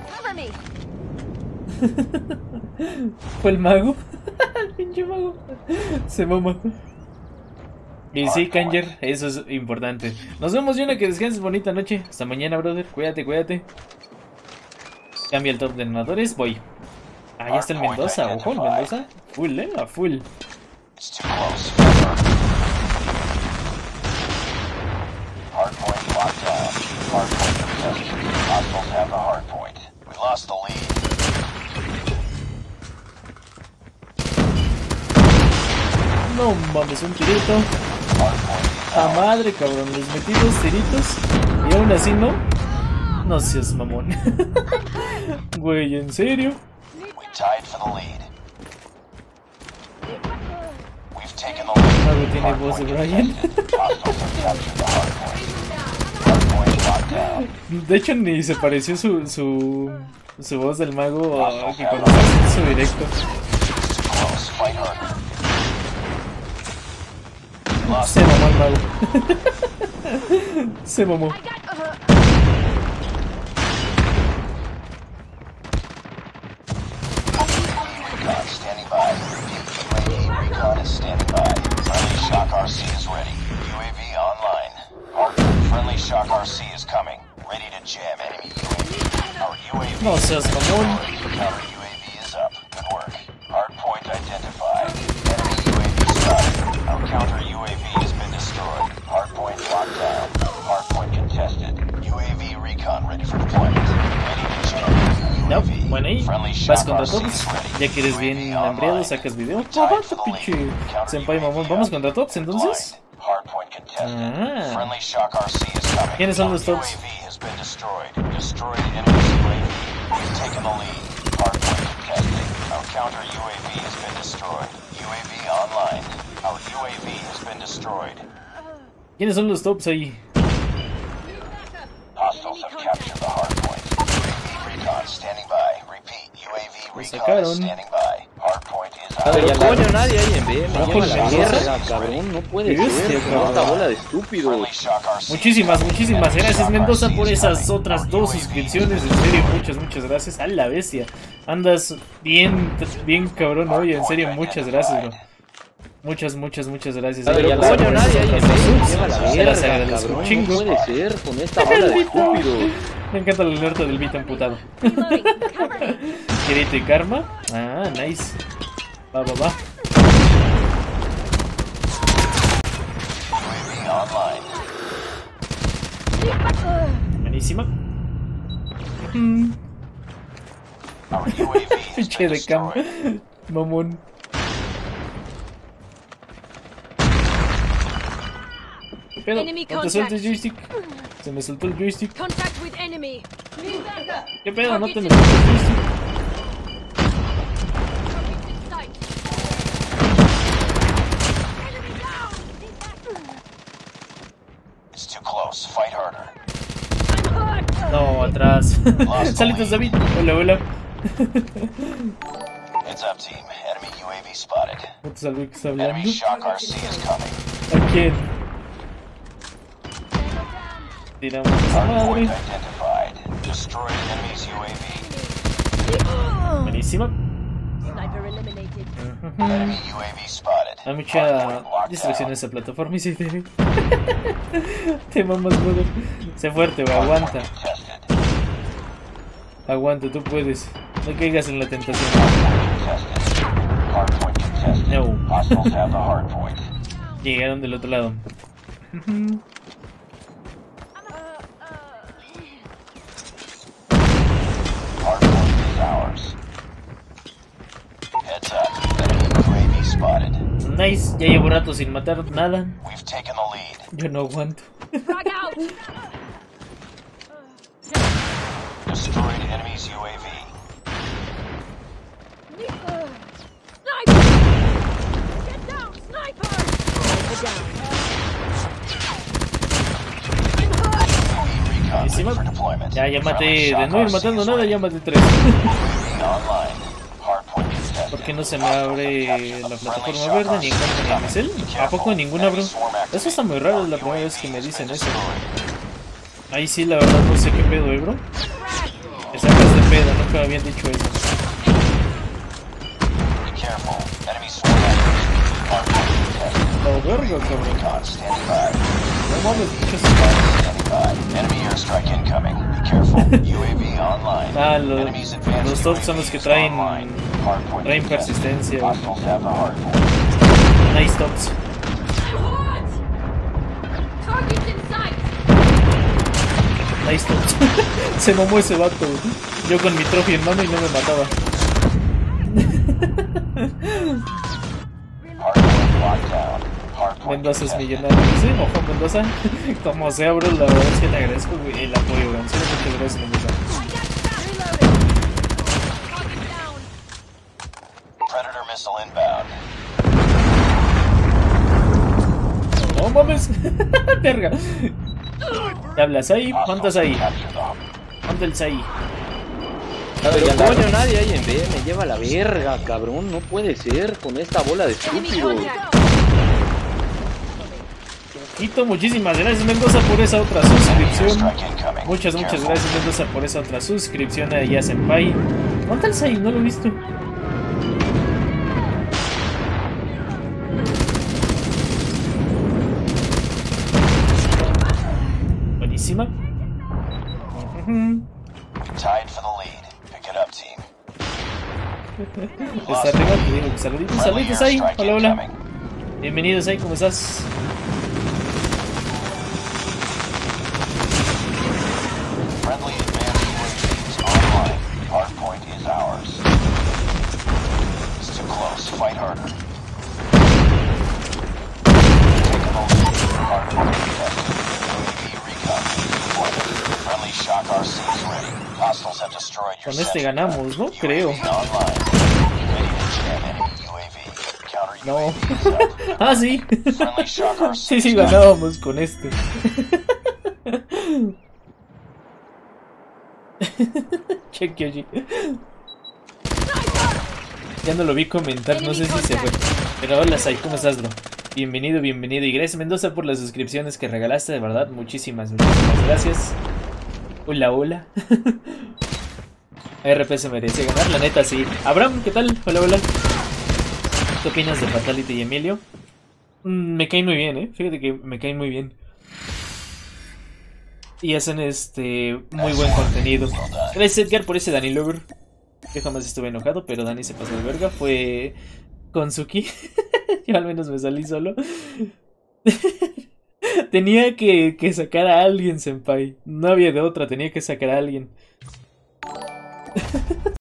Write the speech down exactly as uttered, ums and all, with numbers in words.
Fue el mago. El pinche mago. Se mama. Y sí, Kanger, eso es importante. Nos vemos, Yuna, que descanses, bonita noche. Hasta mañana, brother. Cuídate, cuídate. Cambia el top de animadores, voy. Ah, ya está el Mendoza, ojo, el Mendoza. Full, eh, a full. No mames, un tirito. A madre, cabrón, les metí dos tiritos. Y aún así no. No seas mamón. Güey, ¿en serio? Mago tiene voz de Brian. De hecho, ni se pareció su, su, su voz del mago a que cuando hace su directo. Se mamó el mago. Se mamó. No seas mamón. No, bueno ahí, vas contra todos. Ya que eres bien hambriado, sacas video. ¡Ah, vato, pinche senpai mamón! ¿Vamos contra todos entonces? Ah. ¿Quiénes son los tops? ¿Quiénes son los tops ahí? Lo sacaron. Pero coño, nadie ahí en B. Me lleva la mierda, cabrón. No puede ser, esta bola de estúpidos. Muchísimas, muchísimas gracias, Mendoza, por esas otras dos suscripciones. En serio, muchas, muchas gracias. A la bestia. Andas bien, bien cabrón hoy. En serio, muchas gracias, bro. Muchas, muchas, muchas gracias. Pero ya coño, nadie ahí en B. Me lleva la mierda, cabrón. No puede ser con esta bola de estúpidos. Me encanta la alerta del beat amputado. Kirito y Karma. Ah, nice. Va, va, va. Buenísima. Pinche de cama. Mamón. ¿Qué pedo? No te sueltes, joystick. Se me soltó el joystick. ¿Qué pedo? No te me sueltes el joystick. No, atrás. Salitos, David. Hola, hola. ¿No te sabía que está hablando? ¿A quién? Tiramos esa madre. Buenísima. Hay mucha distracción en esa plataforma y se te... Te mamas, brother. Sé fuerte, güey, aguanta. Aguanta, tú puedes. No caigas en la tentación. No. Llegaron del otro lado. Nice, ya llevo rato sin matar nada. Yo no aguanto. Ya, ya maté, de no ir matando nada, ya maté tres. ¿Por qué no se me abre la plataforma verde ni en campo ni en Excel? ¿A poco ninguna, bro? Eso está muy raro, es la primera vez que me dicen eso. Ahí sí, la verdad no sé qué pedo, eh, bro. Me sacas de pedo. que me habían dicho eso. No, verga, cabrón. No mames, muchos. Ah, lo, los tops son los que traen traen persistencia. Nice tops. Nice tops. Se mamó ese vato. Yo con mi trophy en mano y no me mataba. Mendoza es millonario, ¿sí? Ojo, Mendoza. Como sea, bro, la verdad es que te agradezco, güey, el apoyo, bro. Sí, muchas gracias, Mendoza. Predator missile inbound. No mames. Verga. ¿Te hablas ahí? ¿Cuántas ahí? ¿Cuántas ahí? Pero coño, nadie ahí en B, me lleva la verga, cabrón, no puede ser con esta bola de estúpidos. Quito, muchísimas gracias, Mendoza, por esa otra suscripción. Muchas, muchas gracias, Mendoza, por esa otra suscripción a Yasenpai. ¿Cuántas ahí? No lo he visto. Buenísima. Tied for the lead. Pick it up, team. Está arriba, te digo, saluditos, saluditos ahí. Hola, hola. Bienvenidos ahí, ¿cómo estás? Friendly advanced U A Vs online. Hardpoint is ours. It's too close. Fight harder. Taking the lead. Hardpoint contested. U A V recon deployed. Friendly shock R C is ready. Hostiles have destroyed your Con este sentry. ganamos, ¿no? Creo. U A V online. Ready to jam enemy U A V. Counter No. U A V set. Ah, sí. Friendly shock R C. Sí, sí, ganábamos con este. Check Yoshi. Ya no lo vi comentar, no sé si se fue. Pero hola, Sai, ¿cómo estás, bro? Bienvenido, bienvenido. Y gracias, Mendoza, por las suscripciones que regalaste, de verdad. Muchísimas, muchísimas gracias. Hola, hola. R P se merece ganar, la neta, sí. Abraham, ¿qué tal? Hola, hola. ¿Qué opinas de Fatality y Emilio? Mm, me caen muy bien, eh. Fíjate que me caen muy bien. Y hacen este muy buen contenido. Gracias, Edgar, por ese Dani Lover. Yo jamás estuve enojado, pero Dani se pasó de verga. Fue con Suki. Yo al menos me salí solo. Tenía que, que sacar a alguien, senpai. No había de otra, tenía que sacar a alguien.